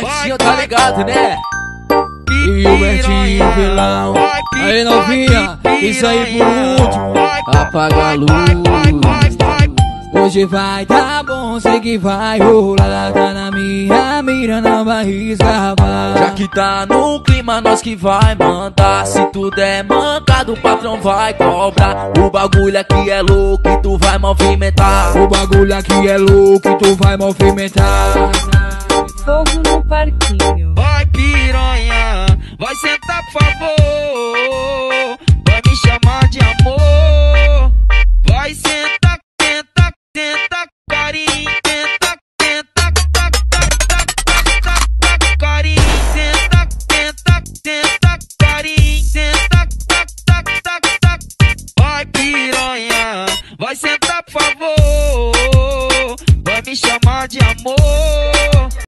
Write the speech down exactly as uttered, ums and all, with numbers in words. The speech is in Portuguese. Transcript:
Bertinho, tá ligado, né? E o Bertinho vilão. Aí novinha, isso aí por último. Apaga a luz. Hoje vai tá bom, sei que vai rolar. Tá na minha mira, não vai escapar. Já que tá no clima, nós que vai mandar. Se tudo é mancado, o patrão vai cobrar. O bagulho aqui é louco e tu vai movimentar. O bagulho aqui é louco e tu vai movimentar.